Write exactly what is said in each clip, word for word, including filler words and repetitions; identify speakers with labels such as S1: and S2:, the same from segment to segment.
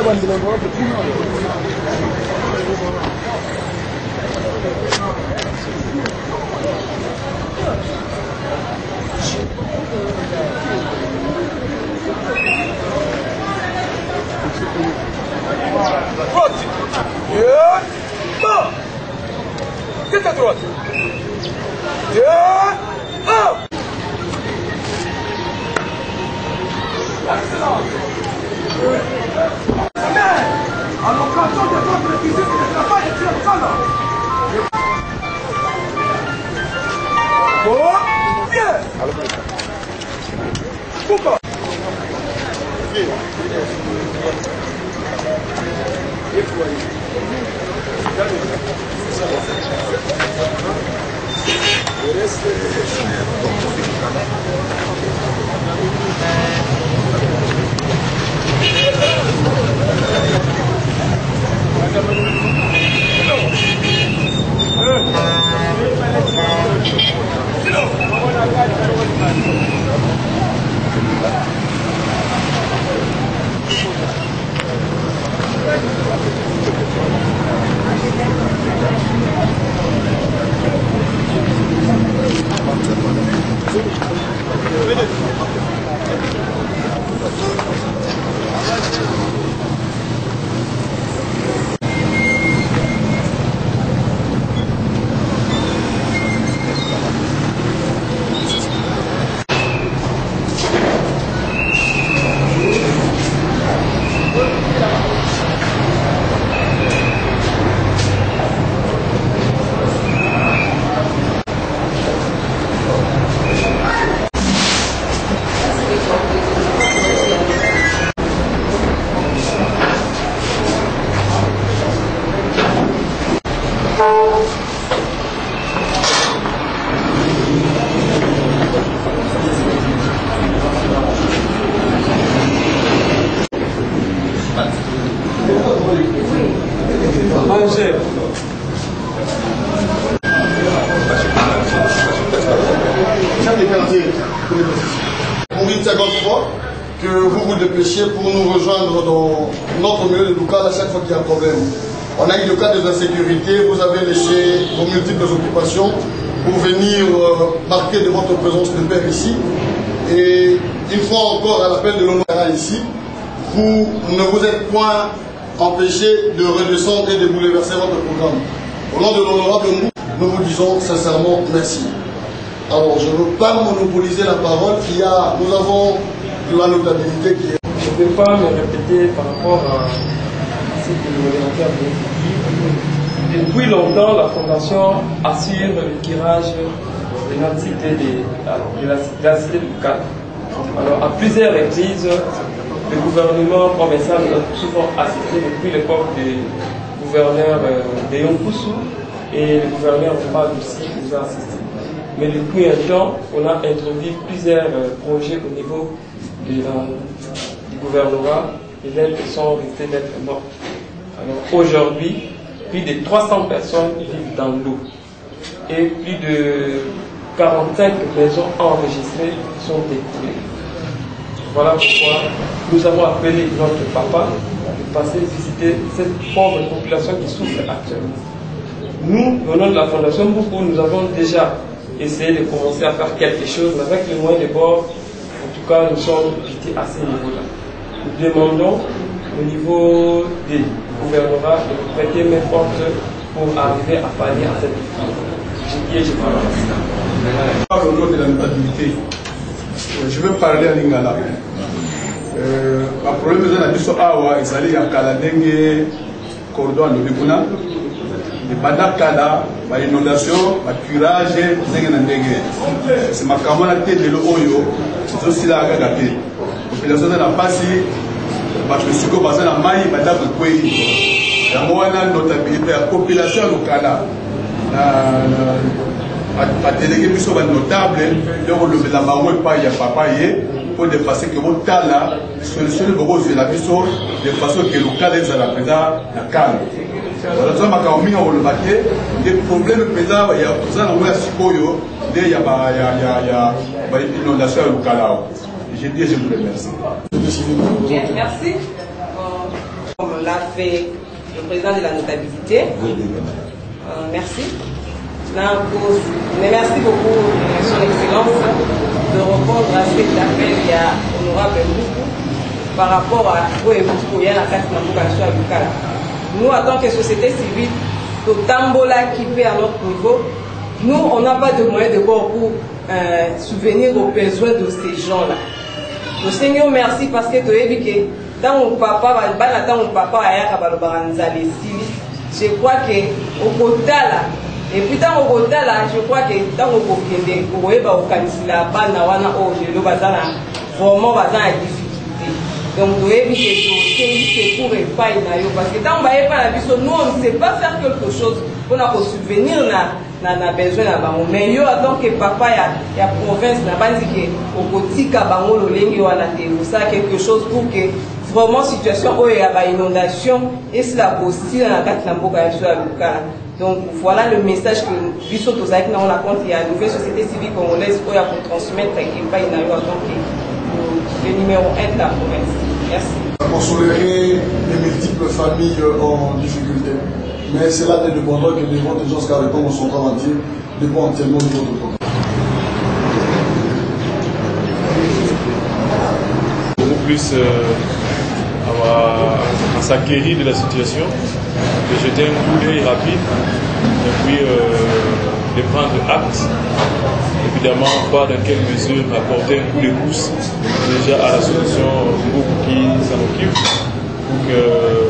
S1: Tête à droite. Deux, un. Excellent. À l'occasion de votre visite de travail, tu es ça là. Bon, bien. Pourquoi?
S2: Pour une seconde fois que vous vous dépêchiez pour nous rejoindre dans notre milieu de local à chaque fois qu'il y a un problème. On a eu le cas des insécurités, vous avez laissé vos multiples occupations pour venir euh, marquer de votre présence de père ici. Et une fois encore à l'appel de l'honorable ici, vous ne vous êtes point empêché de redescendre et de bouleverser votre programme. Au nom de l'honorable Mou, nous vous disons sincèrement merci. Alors, je ne veux pas monopoliser la parole. Il y a, nous avons de la notabilité qui est...
S3: Je ne vais pas me répéter par rapport à ce que le modérateur a dit. Depuis longtemps, la Fondation assure le tirage de notre cité de, alors, de, la, de la cité de Bukavu. Alors, à plusieurs reprises, le gouvernement provincial nous a souvent assisté depuis l'époque du gouverneur euh, de Yonkousou et le gouverneur Omar aussi nous a assisté. Mais depuis un temps, on a introduit plusieurs euh, projets au niveau de la, du gouvernement et l'aide sont restées d'être mortes. Alors aujourd'hui, plus de trois cents personnes vivent dans l'eau et plus de quarante-cinq maisons enregistrées sont écoulées. Voilà pourquoi nous avons appelé notre papa de passer visiter cette pauvre population qui souffre actuellement. Nous, au nom de la Fondation Mboukou, nous avons déjà essayé de commencer à faire quelque chose, mais avec les moyens de bord, en tout cas, nous sommes quittés à ce niveau-là. Nous demandons au niveau des gouvernements de nous prêter main forte pour arriver à pallier à cette difficulté. Je dis et je parle.
S4: Au nom de la notabilité, je veux parler en lingala. Le problème est que nous avons essayé de faire cordon de Bikuna. Les badakala, les inondations, le curage, c'est ma camarade de l'Oyo, c'est aussi la gagate. La population de la Passi, le Suko Bazan a maï, Badak le Koué. La moana notabilité, la population locale, la délégué mission notable, le la maman et pas, il y a papa, pour dépasser que votre tala, solution de vos yeux, la mission, de façon que le local est à la présence, la calme. Voilà, ça m'a mis au baquet. Des problèmes présents, il y a tout ça, on a Sikoyo, il y a une inondation locale. Je dis, je vous remercie.
S5: Merci. l'a fait le président de la notabilité. Euh, merci. Mais merci beaucoup, Son Excellence, de répondre à cet appel il y a honorable beaucoup par rapport à nous, en tant que société civile, Totambola qui fait à notre niveau, nous, on n'a pas de moyens de bord pour euh, souvenir aux besoins de ces gens-là. Nous Seigneur, merci parce que tu as dit que dans mon papa, dans mon papa, je crois que au côté là, et puis dans mon côté là, je crois que dans mon côté, vous voyez, au Kanisila, Banawana, oh, je le bazar, vraiment bazar à difficulté. Donc, vous avez dit que c'est pour et pas parce que quand on va pas la vie, nous, on ne sait pas faire quelque chose pour nous subvenir na na besoin na bango. Mais yo, en tant que papa, il y a province, n'a pas dit que au côté Kabango, le lingue, on a ça quelque chose pour que vraiment situation où il y a une inondation et c'est la possible dans la carte Namboka sur la Luka. Donc voilà le message que Bissot Ozaïk n'a la compte, il y a une nouvelle société civile congolaise où il y a pour transmettre et pas une en tant que le numéro un de la province. Merci.
S2: Pour soulager les multiples familles en difficulté. Mais c'est là des demandeurs que devant des gens qui répondent au son corps entier, dépend entièrement du votre programme.
S6: Beaucoup plus euh, à, à s'acquérir de la situation, de jeter un coup d'œil rapide et puis euh, de prendre acte. Évidemment, voir dans quelle mesure apporter un coup de pouce déjà à la solution pour qui s'en occupe pour que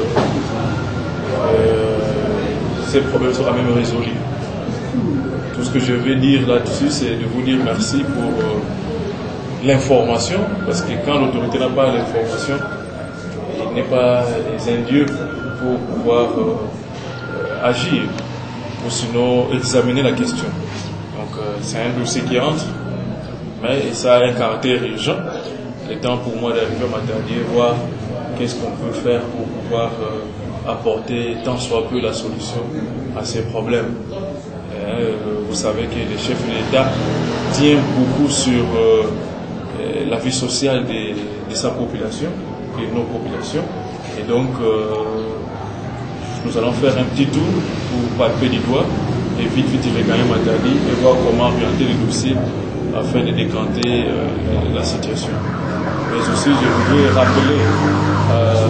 S6: euh, ces problèmes soient même résolus. Tout ce que je vais dire là-dessus, c'est de vous dire merci pour euh, l'information, parce que quand l'autorité n'a pas l'information, il n'est pas indieux pour pouvoir euh, agir, ou sinon examiner la question. Donc euh, c'est un dossier qui entre, mais ça a un caractère urgent. Il est temps pour moi d'arriver à m'attarder, voir qu'est-ce qu'on peut faire pour pouvoir euh, apporter tant soit peu la solution à ces problèmes. Euh, vous savez que le chef de l'État tient beaucoup sur euh, la vie sociale de, de sa population, de nos populations. Et donc, euh, nous allons faire un petit tour pour palper du doigt et vite, vite, il regagner Matadi et voir comment orienter le dossier afin de décanter euh, la situation. Mais aussi, je voudrais rappeler euh,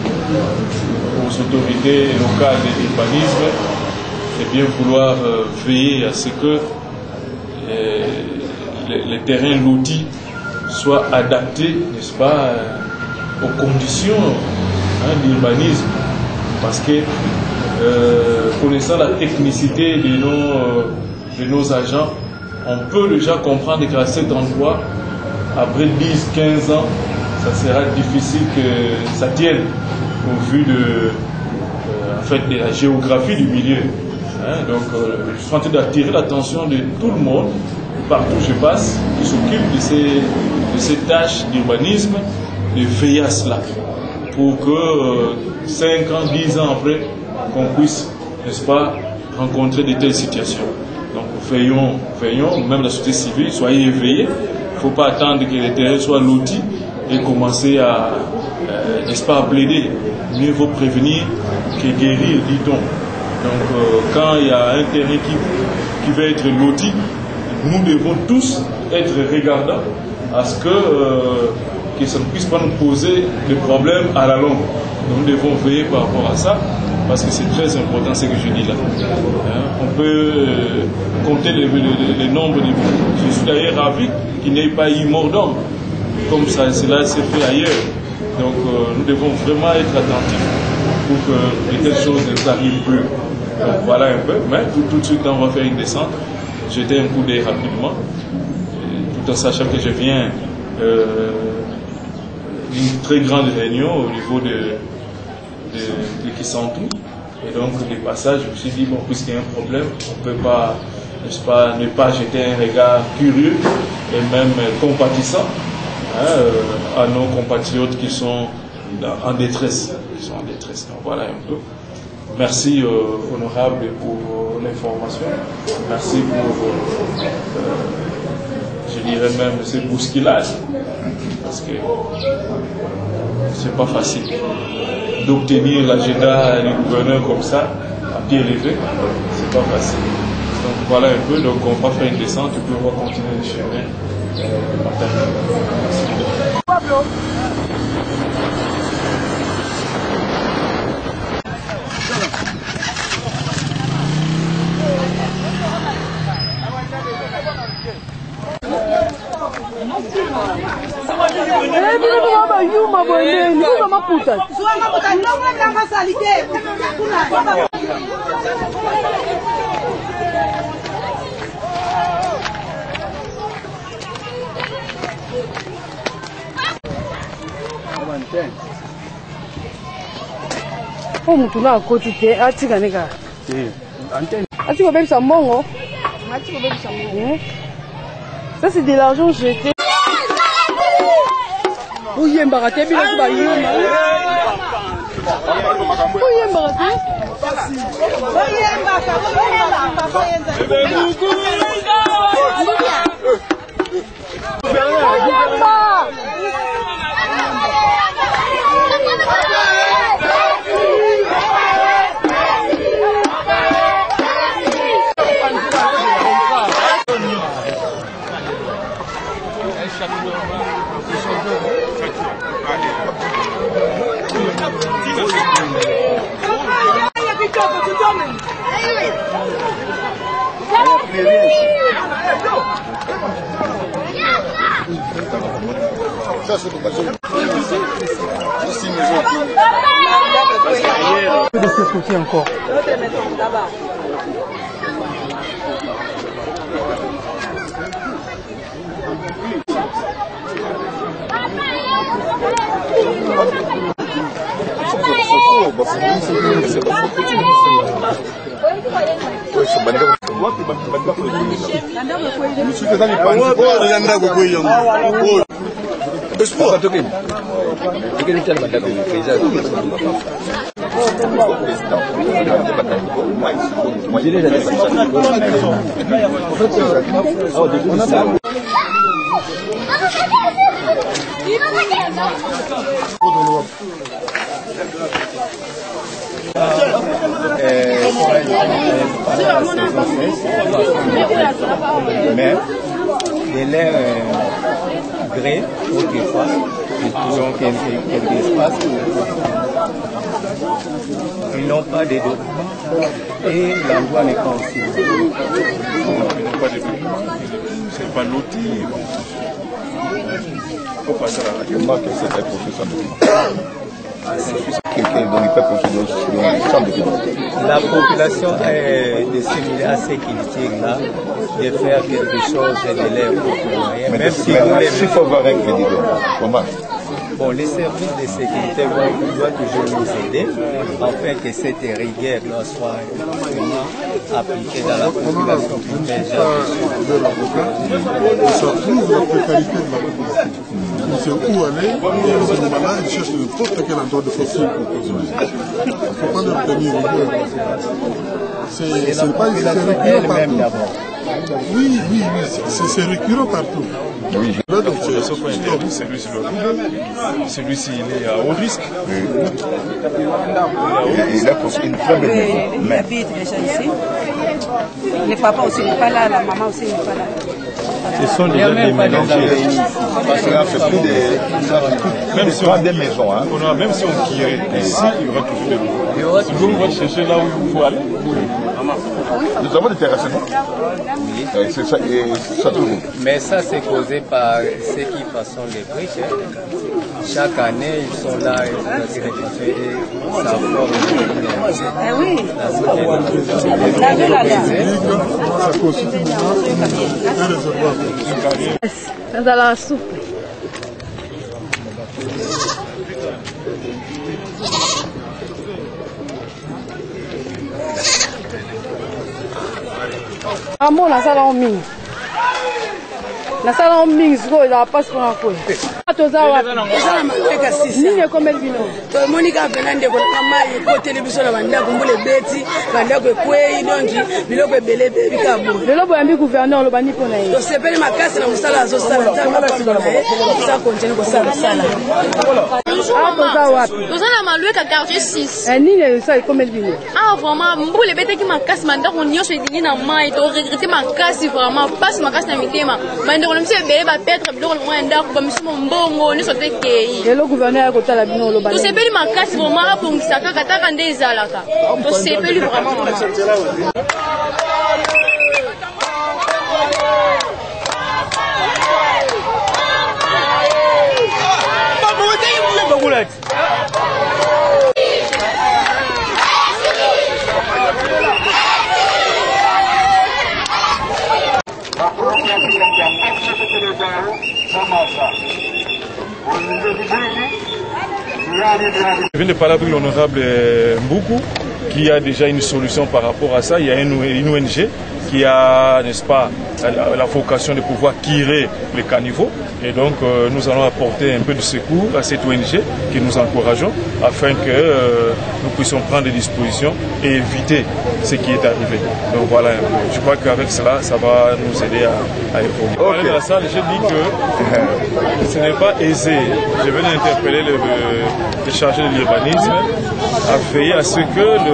S6: aux autorités locales de l'urbanisme de bien vouloir euh, veiller à ce que euh, les, les terrains lotis soient adaptés, n'est-ce pas, euh, aux conditions hein, d'urbanisme. Parce que, euh, connaissant la technicité de nos, euh, de nos agents, on peut déjà comprendre qu'à cet endroit, après dix à quinze ans, ça sera difficile que ça tienne au vu de, euh, en fait, de la géographie du milieu. Hein, donc, euh, je suis en train d'attirer l'attention de tout le monde, partout où je passe, qui s'occupe de ces, de ces tâches d'urbanisme, de veiller à cela, pour que euh, cinq ans, dix ans après, qu'on puisse, n'est-ce pas, rencontrer de telles situations. Donc, veillons, veillons, même la société civile, soyez éveillés. Il ne faut pas attendre que les terrains soient lotis et commencer à, euh, n'est-ce pas, à plaider. Mieux vaut prévenir que guérir, dit-on. Donc, euh, quand il y a un terrain qui, qui va être loti, nous devons tous être regardants à ce que, euh, que ça ne puisse pas nous poser de problèmes à la longue. Donc, nous devons veiller par rapport à ça, parce que c'est très important ce que je dis là. Hein? On peut euh, compter le, le, le nombre de... Je suis d'ailleurs ravi qu'il n'y ait pas eu mort d'homme, comme ça, cela s'est fait ailleurs. Donc, euh, nous devons vraiment être attentifs pour que de telles choses ne arrivent plus. Donc voilà un peu, mais tout, tout de suite on va faire une descente, jeter un coup d'œil rapidement, tout en sachant que je viens euh, d'une très grande réunion au niveau de, de, de Kisantou, et donc les passages, je me suis dit, bon, puisqu'il y a un problème, on ne peut pas, n'est-ce pas, ne pas jeter un regard curieux et même compatissant hein, euh, à nos compatriotes qui sont en détresse, qui sont en détresse. Donc voilà un peu. Merci, euh, honorable, pour euh, l'information. Merci pour, euh, euh, je dirais même, ces bousculades. Parce que c'est pas facile. d'obtenir l'agenda du gouverneur comme ça, à pied levé, c'est pas facile. Donc voilà un peu, donc on va faire une descente et puis on va continuer le chemin. Euh, partager.
S7: Oh, mutu na koti te atika neka. Atika bébé ça mongo. Atika bébé ça mongo. Ça c'est de l'argent jeté. Oui, mbaraté bila kuba yuma. Oui, mbaraté. Oui,
S2: Ça, c'est tout passé. Ici, maison.
S7: De ce côté encore.
S5: L'autre maison là-bas.
S8: Mais de leur gré, quelquefois, ils ont quelques espaces, ils n'ont pas de documents et l'endroit n'est pas aussi.
S6: Ils n'ont pas de documents, c'est pas loti. Il faut passer à la radio.
S2: Moi, que c'est un professeur de quelqu'un dont il peut continuer sans document.
S8: La population est décidée à ce qu'ils tirent là, de faire quelque chose de leur population. Même si vous les
S2: il faut voir avec les comment.
S8: Bon, les services de sécurité doivent toujours nous aider afin que cette rigueur soit vraiment appliquée dans la population pour les gens.
S9: Ça trouve la précarité de la population. On sait où aller, et à ce moment-là, ils cherchent n'importe quel endroit de facile pour continuer. Il ne faut pas leur tenir rigueur. C'est pas récurrent partout. Oui, oui, oui, c'est récurrent partout.
S2: Oui,
S9: là, donc,
S6: celui-ci, celui-ci, il est à haut risque.
S2: Il a construit une très belle maison.
S10: Il habite déjà ici. Le papa aussi n'est pas là, la maman aussi n'est pas là.
S8: Ce sont déjà des mélangés.
S2: Parce que là, c'est plus des, même si on a des maisons. Hein.
S6: On a, même si on tirait ici, il y aura toujours des maisons. Si vous voulez chercher là où il faut aller.
S2: Nous avons des terrasses, non? Oui. C'est ça, et ça tout.
S8: Mais ça, c'est causé par ceux qui façonnent les briques. Hein. Chaque année, ils sont là, ils sont récupérés, ça forme.
S10: Eh oui.
S9: La ville là. Ça constitue un réservoir.
S7: C'est dans la soupe. Amo na sala mingi. Na sala mingi siko za passe pour quoi. Toza wapi?
S10: Toza mateka sisi.
S7: Nini komel bino?
S10: To Monica Benande ko kama ko television na banda kumbule beti, banda ko kwei donki, biloko ebele bebi kabo.
S7: Lelo boyambi gouverneur lo bani pona ye.
S10: To sepeli makasi na musala zo sala tama kwa na ye. Ça continue ko sala sala.
S7: Ah toza wapi?
S10: Toza
S11: na maloué ka quartier six.
S7: Eh ni le ça combien de minutes?
S11: Ah vraiment, mbule bete ki makasi manda ko nyosho dingi na mai to regretter makasi vraiment passe makasi na mitema. Manda ko mse bele ba petre biloko mo enda ko mse mbongo ni sote kei.
S7: Et le gouverneur ko tala bino lo ba.
S11: To sepeli makasi vraiment apongisa kaka taka nde ezalaka. To sepeli vraiment maman.
S6: Je viens de parler avec l'honorable Mboukou qui a déjà une solution par rapport à ça. Il y a une, une O N G qui a, n'est-ce pas, la, la vocation de pouvoir tirer les caniveaux. Et donc, euh, nous allons apporter un peu de secours à cette O N G que nous encourageons afin que euh, nous puissions prendre des dispositions et éviter ce qui est arrivé. Donc voilà, je crois qu'avec cela, ça va nous aider à, à évoluer. Okay. Dans la salle, j'ai dit que ce n'est pas aisé. Je venais d'interpeller le, le chargé de l'urbanisme à veiller à ce que le,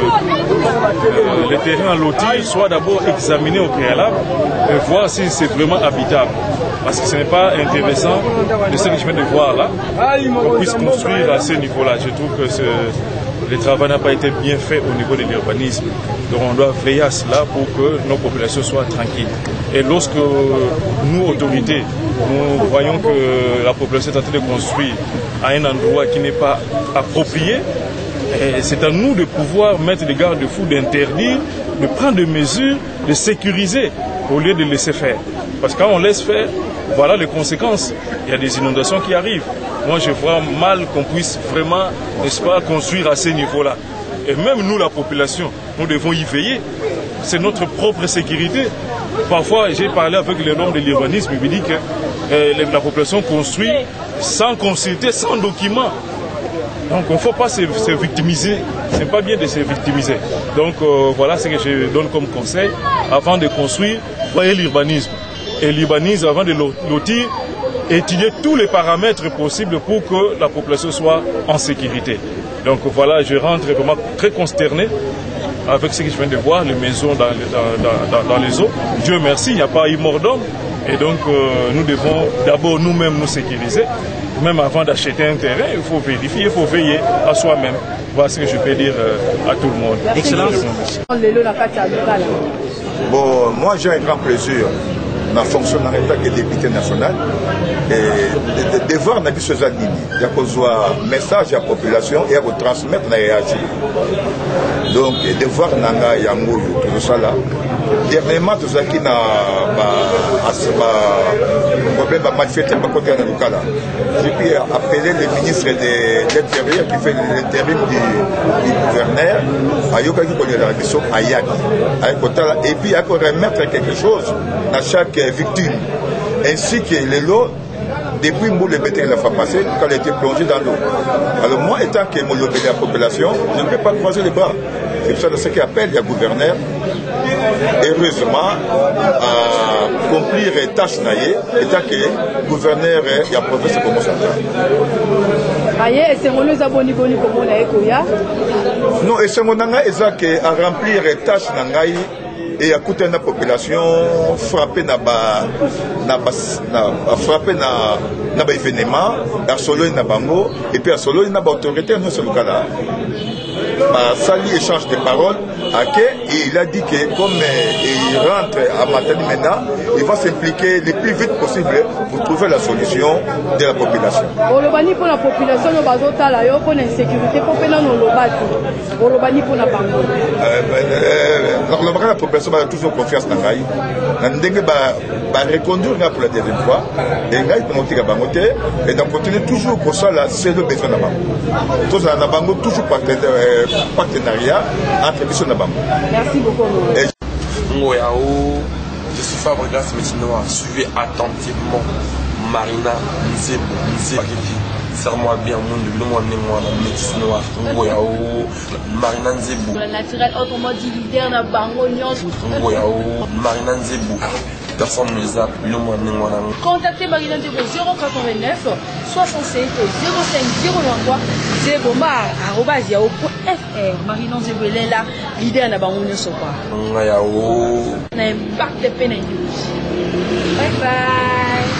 S6: le, le terrain à lotir soit d'abord examiné au préalable et voir si c'est vraiment habitable. Parce que ce n'est pas intéressant de ce que je viens de voir là, qu'on puisse construire à ce niveau-là. Je trouve que ce, le travail n'a pas été bien fait au niveau de l'urbanisme. Donc on doit veiller à cela pour que nos populations soient tranquilles. Et lorsque nous, autorités, nous voyons que la population est en train de construire à un endroit qui n'est pas approprié, c'est à nous de pouvoir mettre des garde-fous, d'interdire, de prendre des mesures, de sécuriser au lieu de laisser faire. Parce que quand on laisse faire, voilà les conséquences. Il y a des inondations qui arrivent. Moi, je vois mal qu'on puisse vraiment, n'est-ce pas, construire à ce niveau-là. Et même nous, la population, nous devons y veiller. C'est notre propre sécurité. Parfois, j'ai parlé avec les normes de l'urbanisme, il me dit que euh, la population construit sans consulter, sans document. Donc il ne faut pas se, se victimiser, ce n'est pas bien de se victimiser. Donc euh, voilà ce que je donne comme conseil. Avant de construire, voyez l'urbanisme. Et l'urbanisme, avant de lotir, étudier tous les paramètres possibles pour que la population soit en sécurité. Donc voilà, je rentre vraiment très consterné avec ce que je viens de voir, les maisons dans, dans, dans, dans les eaux. Dieu merci, il n'y a pas eu mort d'homme. Et donc euh, nous devons d'abord nous-mêmes nous sécuriser. Même avant d'acheter un terrain, il faut vérifier, il faut veiller à soi-même. Voilà ce que je peux dire euh, à tout le monde.
S12: Excellence. Bon, moi j'ai un grand plaisir dans fonction en tant que député national et de, de, de voir na biso za nini ya kozwa message à la population et à transmettre na réagir. Donc de voir nanga ya ngolo tout ça là. Dernièrement tout ça qui na ba asba problème ba manifester ba côté na locala. J'ai pu appeler le ministre de l'Intérieur qui fait l'intérim du, du gouverneur ayoka qui connaît la question ayaki et puis à remettre quelque chose à chaque victime, ainsi que les lots depuis le bétail la fois passée quand elle était plongée dans l'eau. Alors moi, étant que mon lobby de la population, je ne peux pas croiser les bras. C'est pour ça que ce qu'il appelle le gouverneur, heureusement, à accomplir les tâches naïe, étant que le gouverneur et la province comme ça. Non, et c'est mon anga exact à remplir les tâches naïe. Et à côté de la population frappée na ba na ba na frappé na na ba événement à solo na bango et puis à solo na ba autorité non sur le cas là bah sali échange de paroles à que il a dit que comme il rentre à Matadi maintenant il va s'impliquer le plus vite possible pour trouver la solution de la population.
S7: Olobani pour la population no bazota la yo pour l'insécurité pour pena no lobati. Olobani pour la bango.
S12: Euh la population a toujours confiance dans Gaï. Ndenge ba ba reconduire pour la deuxième fois et Gaï pour monter à Bangote et donc continuer toujours pour ça là c'est le besoin là-bas. Tous là bango toujours partenariat partenariat entre Bisso na bango.
S7: Merci beaucoup.
S13: Ngoyao, je suis Fabregas Métinois. Suivez attentivement Marina Nzebo Nzebo. Serre-moi bien, mon Dieu, le monde est moi, la métisse noire, Ngoyao, Marina Nzebo.
S11: Le naturel, autrement dit, leader na bango nyos.
S13: Ngoyao, Marina Nzebo. personne ne zappe bilo mo ndenge wana.
S14: Contactez Marina Nzebo zéro quatre-vingt-neuf soixante-sept zéro cinq zéro vingt-trois Nzebo mar arobase yahoo point fr. Marina Nzebo est là, leader na bango nyonso kwa.
S13: Nga yao.
S14: Na impact pe na idéologie. Bye bye.